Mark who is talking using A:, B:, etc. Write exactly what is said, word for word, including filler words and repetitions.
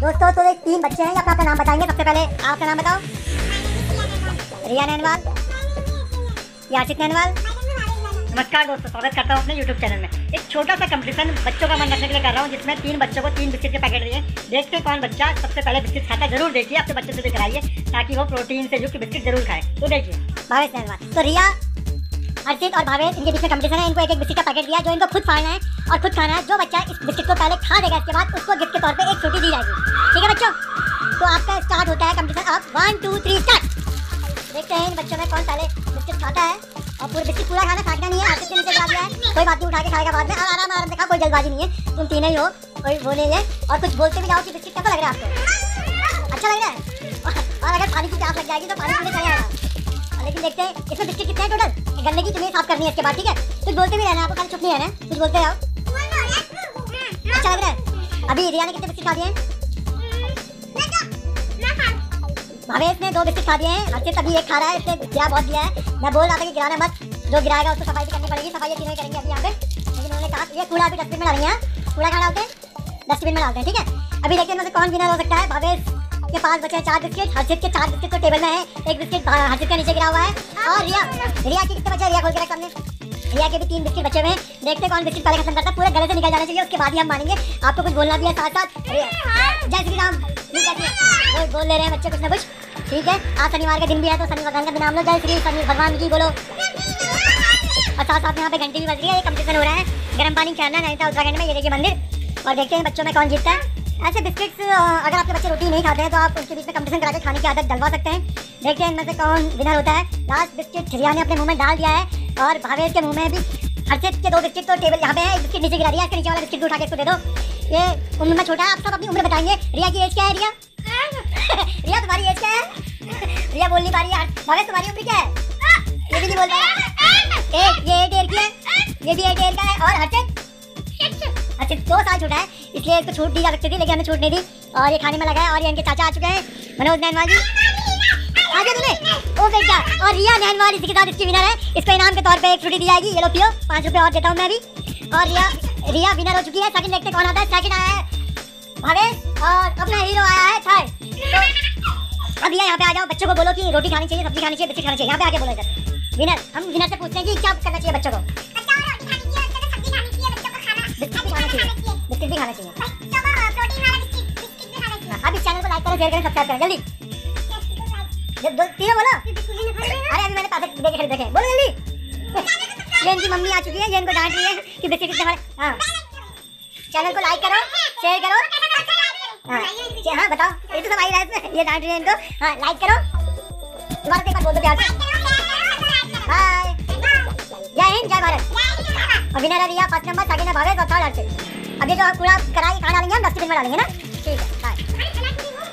A: दोस्तों तो एक तीन बच्चे हैं, अपना अपना नाम बताएंगे। सबसे पहले आपका नाम बताओ। रिया नैनवाल, यासिक नैनवाल। नमस्कार दोस्तों, स्वागत करता हूँ अपने यूट्यूब चैनल में। एक छोटा सा कंपटीशन बच्चों का मन रखने के लिए कर रहा हूँ, जिसमें तीन बच्चों को तीन बिस्किट के पैकेट दिए। देखते कौन बच्चा सबसे पहले बिस्किट खाता है। जरूर देखिए, अपने बच्चों से भी कराइए ताकि वो प्रोटीन से युक्त बिस्किट जरूर खाए। तो देखिए भावेश नैनवाल, तो रिया, अर्चित और भावेश, इनके बीच में कंपटीशन है। इनको एक एक बिस्किट का पैकेट दिया जो इनको खुद फाड़ना है और खुद खाना है। जो बच्चा इस बिस्किट को पहले खा देगा, इसके बाद उसको गिफ्ट के तौर पे एक फ्रूटी दी जाएगी। ठीक है बच्चों, तो आपका स्टार्ट होता है कंपटीशन। अब वन टू थ्री स्टार्ट। देखते हैं इन बच्चों में कौन पहले बिस्किट खाता है। और पूरे बिस्किट पूरा खाना, फाटना नहीं है। अर्चित के नीचे गिरा दिया है, कोई बात नहीं, उठा के खाएगा बाद में। आराम आराम से खा, कोई जल्दबाजी नहीं है। तुम तीनों ही हो, कोई वो नहीं है। और कुछ बोलते भी जाओ कि बिस्किट कैसा लग रहा है आपको, अच्छा लग रहा है। और अगर पानी की प्यास लग जाएगी तो पानी पीने चले जाएगा। लेकिन देखते हैं इसमें बिस्किट कितने हैं टोटल। गन्ने की तुम्हें साफ करनी है इसके बाद। ठीक है, कुछ बोलते भी रहना है आपको, खाली चुप नहीं रहना है, कुछ बोलते जाओ। अच्छा लग रहा है। अभी रिया ने कितने बिस्किट खा दिए हैं? भावेश ने दो बिस्किट खा दिए हैं। अर्चित अभी एक खा रहा है, इसने गिरा बहुत दिया है। मैं बोल रहा था कि गिराना मत, जो गिराएगा उसको सफाई करनी पड़ेगी। सफाई तीनों ही करेंगे अभी यहाँ पे। लेकिन उन्होंने कहा ये कूड़ा अभी डस्टबिन में डालेंगे। कूड़ा कहाँ डालते हैं? डस्टबिन में डालते हैं। ठीक है, अभी देखते हैं इनमें से कौन विनर हो सकता है। भावेश के पास बचे हैं चार बिस्किट, हर्षित के चार बिस्किट तो टेबल में है। एक बिस्किट हर्षित का नीचे गिरा हुआ है। और रिया, रिया के कितने बचे? रिया खोल के रख सामने। रिया के भी तीन बिस्किट बचे हुए हैं। देखते कौन बिस्किट पहले खत्म करता है। पूरे गले से निकल जाना चाहिए, उसके बाद ही हम मानेंगे। आपको कुछ बोलना भी है साथ साथ। जय श्री राम बोल बोल ले रहे हैं बच्चे कुछ ना कुछ। ठीक है, आज शनिवार का दिन भी है तो शनि भगवान का भी नाम लो। जय श्री शनि भगवान की बोलो। और साथ साथ यहाँ पे घंटी भी बज रही है। ये कंपटीशन हो रहा है गर्म पानी खेलना नहीं था उत्तराखंड में। ये देखिए मंदिर। और देखते हैं बच्चों में कौन जीतता है। ऐसे बिस्किट्स अगर आपके बच्चे रोटी नहीं खाते हैं तो आप उनके बीच में कंपटीशन करा के खाने की आदत डलवा सकते हैं। देखते हैं इनमें से कौन विनर होता है। लास्ट बिस्किट रिया ने अपने मुंह में डाल दिया है और भावेश के मुंह में भी। हर्षित के दो बिस्किट तो टेबल यहाँ पे है। एक बिस्किट नीचे गिरा दिया, इसके नीचे वाला बिस्किट उठा के इसको दे दो। ये उम्र में छोटा है। आप सब अपनी उम्र बताएंगे। रिया की एज क्या है? रिया रिया तुम्हारी एज क्या है? रिया बोल नहीं पा रही है। भावेश तुम्हारी उम्र क्या है? ये भी नहीं बोल पा रहा। एक ये एक ईयर की है, ये भी एक ईयर का है। और हर्षित अच्छा दो साल छोटा है, इसलिए इसको छूट दी जा सकती थी, लेकिन हमने छूट नहीं दी। और ये खाने में लगा है। और ये इनके चाचा आ चुके हैं, मनोज नैनवाल जी। आ गया तुम्हें? ओ बेटा। और रिया नैनवाल इसी के साथ इसकी विनर है। इसको इनाम के तौर पे एक फ्रूटी दी जाएगी। ये लो पियो, पाँच रुपये और देता हूँ मैं भी। और रिया रिया विनर हो चुकी है। सेकंड देखते कौन आता है। सेकंड आया है भावेश और अपना हीरो आया है थर्ड। तो अब यहाँ पे आ जाओ। बच्चों को बोलो कि रोटी खानी चाहिए, सब्जी खानी चाहिए, बिस्किट खानी चाहिए। यहाँ पे आके बोलो इधर। विनर, हम विनर से पूछते हैं कि क्या करना चाहिए बच्चों को। बिस्किट भी खाना चाहिए। अब इस चैनल को लाइक करो, शेयर करें, सब्सक्राइब करें जल्दी। तीनों बोलो। अरे अभी मैंने पैसे देखे खरीद देखे, बोलो जल्दी। ये इनकी मम्मी आ चुकी है, ये इनको डांट रही है कि बिस्किट कितने खाने। हाँ, चैनल को लाइक करो, शेयर करो। हाँ हाँ बताओ, ये तो सब आई रहा है इसमें। ये डांट रही है इनको। हाँ लाइक करो, दोबारा एक बार बोल दो प्यार से। बाय, जय हिंद, जय भारत। और विनर है रिया, फर्स्ट नंबर, सेकंड है भावेश और थर्ड अर्चित। अब ये जो कूड़ा कराई खाना डालेंगे हम डस्टबिन में डालेंगे ना। ठीक है, बाय।